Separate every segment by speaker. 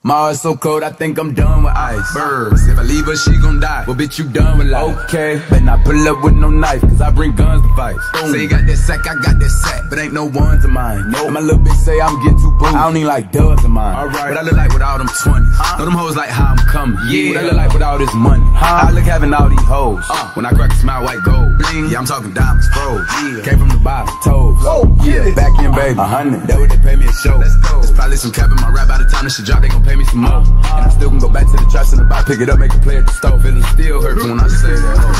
Speaker 1: My heart's so cold, I think I'm done with ice. Birds, if I leave her, she gon' die. Well, bitch, you done with life. Okay, better not pull up with no knife, cause I bring guns to fight. Say you got that sack, I got that sack, but ain't no ones of mine. Nope. And my little bitch say I'm getting too booed. I don't even like dubs of mine. Alright, but I look like with all them 20s. Know them hoes like how I'm coming. Yeah, what I look like with all this money. I look having all these hoes. When I crack a smile, white gold. Bling, yeah, I'm talking diamonds, froze. Yeah. Came from the bottom, toes. Yeah, back in, baby. 100, that what they pay me a show. Let's go. There's probably some cap in my rap. By the time this shit drop, they gon' pay me some more. And I still can go back to the traps in the box, pick it up, make a play at the stove. Feeling still hurt when I say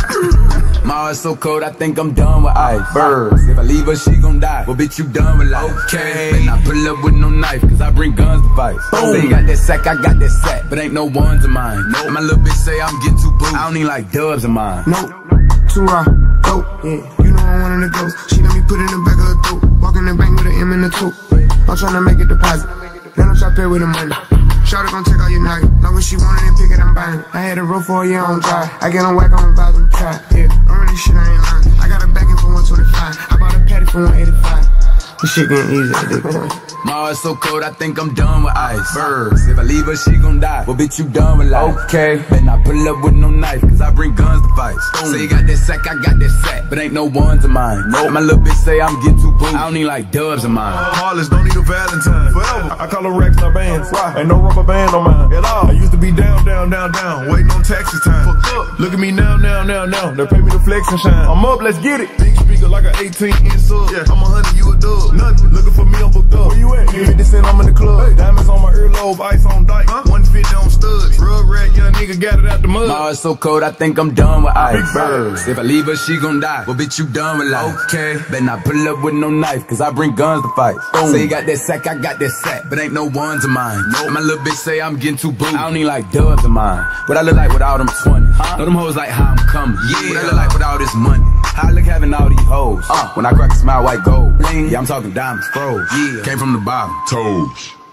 Speaker 1: that. My heart's so cold, I think I'm done with ice. Birds, if I leave her, she gon' die. Well, bitch, you done with life. Okay, better not pull up with no knife, cause I bring guns to fight. Say you got that sack, I got that sack, but ain't no ones of mine. Nope. And my little bitch say I'm getting too booed. I don't even like dubs of mine.
Speaker 2: Nope, too raw, dope, yeah. You know I'm one of the ghosts. She let me put it in the back of her throat. Walk in the bank with an M in the toe. I'm tryna make a deposit, then I'm tryna pay with the money. Shawty gon' take all your nugget. Know what she wanted and pick it, I'm buying it. I had a roll for a year on dry. I get on whack on the vibes on the try. Yeah, I'm really shit, I ain't lying. I got a backing for 125. I bought a patty for 185. This shit getting easy at this point.
Speaker 1: My heart's so cold, I think I'm done with ice. Birds, if I leave her, she gon' die. Well, bitch, you done with life. Okay, better not pull up with no knife, cause I bring guns to fight. Say you got that sack, I got that sack, but ain't no ones of mine. Nope. My little bitch say I'm getting too booed. I don't even like dubs of mine.
Speaker 3: Heartless, don't need a Valentine. Forever, I call them racks, not bands. Ain't no rubber band on mine at all. I used to be down, waiting on taxi time. Look at me now. They pay me to flex and shine. I'm up, let's get it. Big speaker like an 18-inch sub. Yeah, I'm 100, you a dub. Nothing. Looking for me, I'm booked up. Where you at? 50 cent, I'm in the club. Hey. Diamonds on my earlobe, ice on dike. 150 on studs. Rug rat, young nigga got it out the mud.
Speaker 1: My heart's so cold, I think I'm done with ice. Big birds, if I leave her, she gon' die. Well, bitch, you done with life. Okay, better not pull up with no knife, cause I bring guns to fight. Say you got that sack, I got that sack, but ain't no ones of mine. Nope. My little bitch say I'm getting too booed. I don't even like dubs of mine. What I look like with all them 20s. Know them hoes like how I'm coming. Yeah, what I look like with all this money. How I look having all these hoes. When I crack a smile, white gold. Bling, yeah, I'm talking diamonds, froze. Yeah, came from the bottom, toes.